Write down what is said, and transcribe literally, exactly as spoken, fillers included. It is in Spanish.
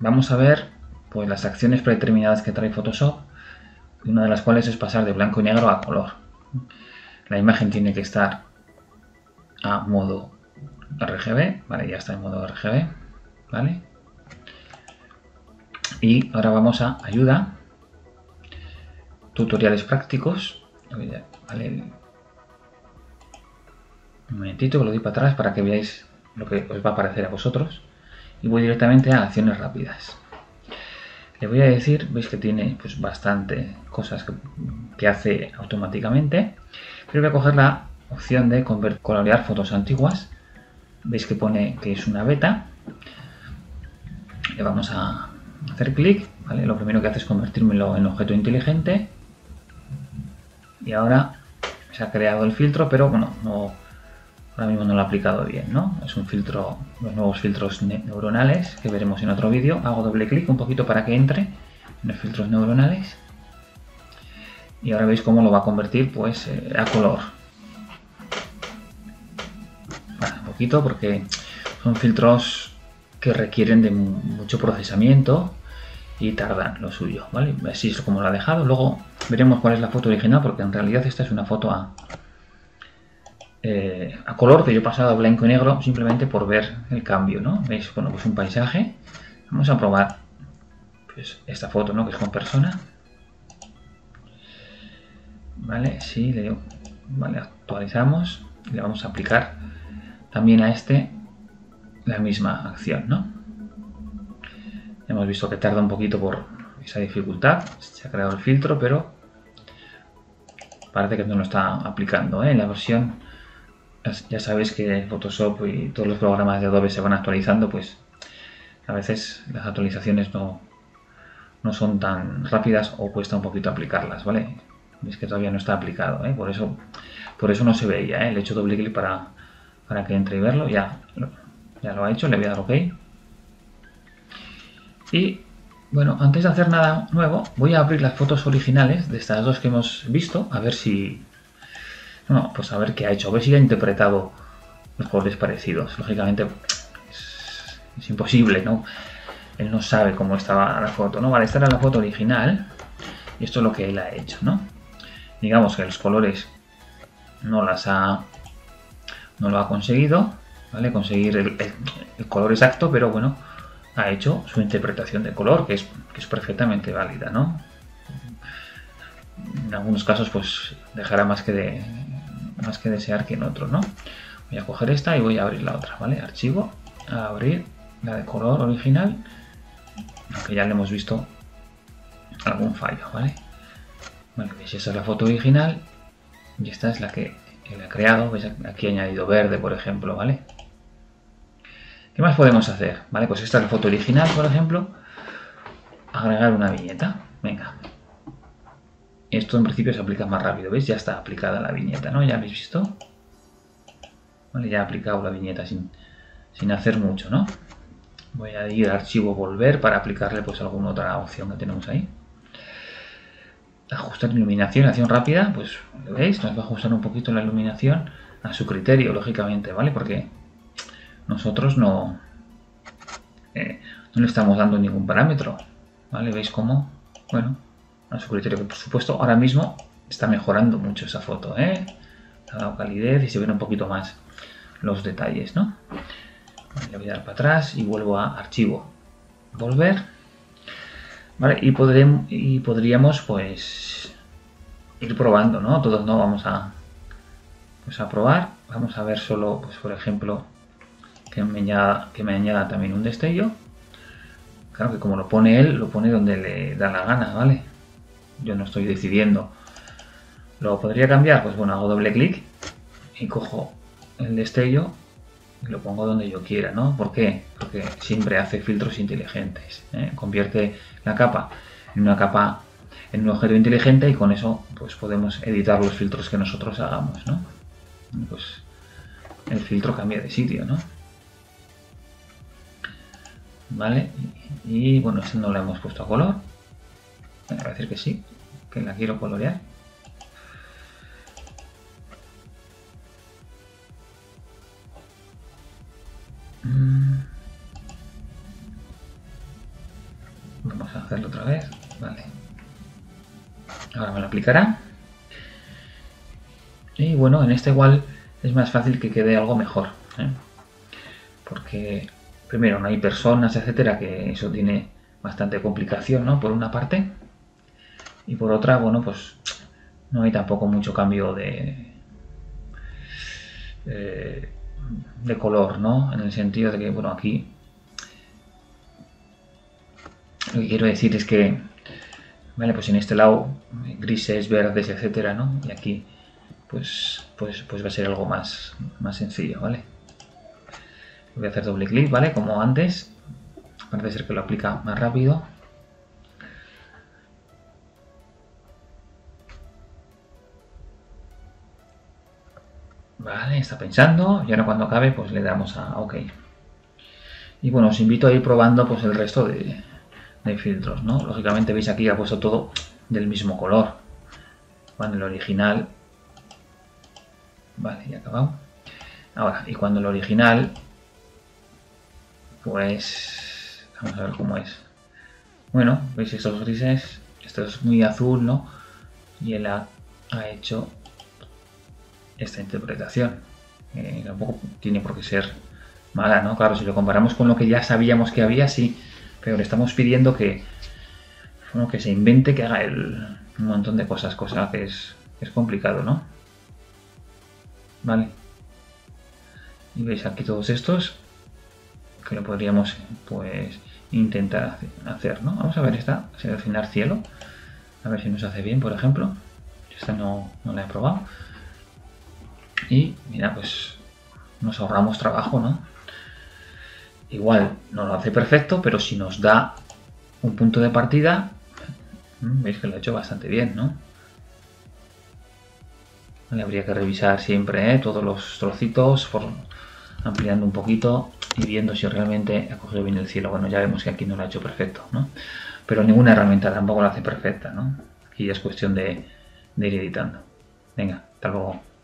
vamos a ver pues las acciones predeterminadas que trae Photoshop, una de las cuales es pasar de blanco y negro a color. La imagen tiene que estar a modo R G B, vale, ya está en modo R G B, vale. Y ahora vamos a ayuda, tutoriales prácticos, vale. Un momentito que lo doy para atrás para que veáis lo que os va a aparecer a vosotros. Y voy directamente a acciones rápidas. Le voy a decir, veis que tiene pues bastante cosas que, que hace automáticamente. Pero voy a coger la opción de convertir, colorear fotos antiguas. Veis que pone que es una beta. Le vamos a hacer clic, ¿vale? Lo primero que hace es convertírmelo en objeto inteligente. Y ahora se ha creado el filtro, pero bueno, no, ahora mismo no lo he aplicado bien, ¿no? Es un filtro, los nuevos filtros neuronales que veremos en otro vídeo. Hago doble clic un poquito para que entre en los filtros neuronales. Y ahora veis cómo lo va a convertir pues eh, a color. Bueno, un poquito porque son filtros que requieren de mucho procesamiento y tardan lo suyo, ¿vale? Así es como lo ha dejado. Luego veremos cuál es la foto original, porque en realidad esta es una foto a, eh, a color que yo he pasado a blanco y negro simplemente por ver el cambio, ¿no? ¿Veis? Bueno, pues un paisaje. Vamos a probar pues, esta foto, ¿no? Que es con persona. Vale, sí, le, vale, actualizamos y le vamos a aplicar también a este la misma acción, ¿no? Hemos visto que tarda un poquito por esa dificultad, se ha creado el filtro, pero parece que no lo está aplicando, ¿eh? En la versión, ya sabéis que Photoshop y todos los programas de Adobe se van actualizando, pues a veces las actualizaciones no, no son tan rápidas o cuesta un poquito aplicarlas, ¿vale? Es que todavía no está aplicado, ¿eh? Por eso, por eso no se veía, ¿eh? Le he hecho doble clic para, para que entre y verlo, ya, ya lo ha hecho, le voy a dar OK. Y bueno, antes de hacer nada nuevo, voy a abrir las fotos originales de estas dos que hemos visto, a ver si... Bueno, pues a ver qué ha hecho, a ver si ha interpretado los colores parecidos. Lógicamente es, es imposible, ¿no? Él no sabe cómo estaba la foto, ¿no? Vale, esta era la foto original y esto es lo que él ha hecho, ¿no? Digamos que los colores no las ha... no lo ha conseguido, ¿vale? Conseguir el, el, el color exacto, pero bueno, ha hecho su interpretación de color, que es, que es perfectamente válida, ¿no? En algunos casos, pues dejará más que, de, más que desear que en otros, ¿no? Voy a coger esta y voy a abrir la otra, ¿vale? Archivo, a abrir la de color original, aunque ya le hemos visto algún fallo, ¿vale? Bueno, pues esa es la foto original y esta es la que él ha creado. ¿Veis? Aquí he añadido verde, por ejemplo, ¿vale? ¿Qué más podemos hacer? Vale, pues esta es la foto original, por ejemplo. Agregar una viñeta. Venga. Esto en principio se aplica más rápido, ¿veis? Ya está aplicada la viñeta, ¿no? ¿Ya habéis visto? Vale, ya he aplicado la viñeta sin, sin hacer mucho, ¿no? Voy a ir a archivo, volver para aplicarle pues alguna otra opción que tenemos ahí. Ajustar iluminación, acción rápida, pues veis, nos va a ajustar un poquito la iluminación a su criterio, lógicamente, ¿vale? Porque nosotros no, eh, no le estamos dando ningún parámetro, ¿vale? ¿Veis cómo? Bueno, a su criterio, que por supuesto ahora mismo está mejorando mucho esa foto, ¿eh? Ha dado calidez y se ven un poquito más los detalles, ¿no? Le voy a dar para atrás y vuelvo a archivo, volver, ¿vale? Y, podremos, y podríamos pues ir probando, ¿no? Todos no vamos a, pues, a probar. Vamos a ver solo, pues por ejemplo, que me añada, que me añada también un destello. Claro que como lo pone él, lo pone donde le da la gana, ¿vale? Yo no estoy decidiendo. ¿Lo podría cambiar? Pues bueno, hago doble clic y cojo el destello y lo pongo donde yo quiera, ¿no? ¿Por qué? Porque siempre hace filtros inteligentes, ¿eh? Convierte la capa en una capa, en un objeto inteligente, y con eso pues podemos editar los filtros que nosotros hagamos, ¿no? Pues el filtro cambia de sitio, ¿no? Vale, y, y bueno, este no lo hemos puesto a color. Voy a decir que sí, que la quiero colorear. aplicarlo otra vez. Vale. Ahora me lo aplicará. Y bueno, en este igual es más fácil que quede algo mejor, ¿eh? Porque primero no hay personas, etcétera, que eso tiene bastante complicación, ¿no? Por una parte. Y por otra, bueno, pues no hay tampoco mucho cambio de, eh, de color, ¿no? En el sentido de que, bueno, aquí lo que quiero decir es que, vale, pues en este lado grises, verdes, etcétera, ¿no? Y aquí, pues, pues, pues va a ser algo más, más sencillo, ¿vale? Voy a hacer doble clic, ¿vale? Como antes. Parece ser que lo aplica más rápido. Vale, está pensando. Y ahora cuando acabe, pues le damos a OK. Y bueno, os invito a ir probando pues el resto de, de filtros, ¿no? Lógicamente veis aquí ha puesto todo del mismo color. Vale, el original. Vale, ya acabado. Ahora, y cuando el original, pues vamos a ver cómo es. Bueno, veis estos grises, esto es muy azul, ¿no? Y él ha, ha hecho esta interpretación. Eh, tampoco tiene por qué ser mala, ¿no? Claro, si lo comparamos con lo que ya sabíamos que había, sí, pero le estamos pidiendo que, bueno, que se invente, que haga el, un montón de cosas, cosa que es, es complicado, ¿no? Vale. Y veis aquí todos estos que lo podríamos, pues, intentar hacer, ¿no? Vamos a ver esta, seleccionar cielo, a ver si nos hace bien, por ejemplo. Esta no, no la he probado. Y mira, pues nos ahorramos trabajo, ¿no? Igual no lo hace perfecto, pero si nos da un punto de partida, veis que lo ha hecho bastante bien, ¿no? Vale, habría que revisar siempre, ¿eh? Todos los trocitos, por, ampliando un poquito y viendo si realmente ha cogido bien el cielo. Bueno, ya vemos que aquí no lo ha hecho perfecto, ¿no? Pero ninguna herramienta tampoco lo hace perfecta, ¿no? Aquí es cuestión de, de ir editando. Venga, hasta luego.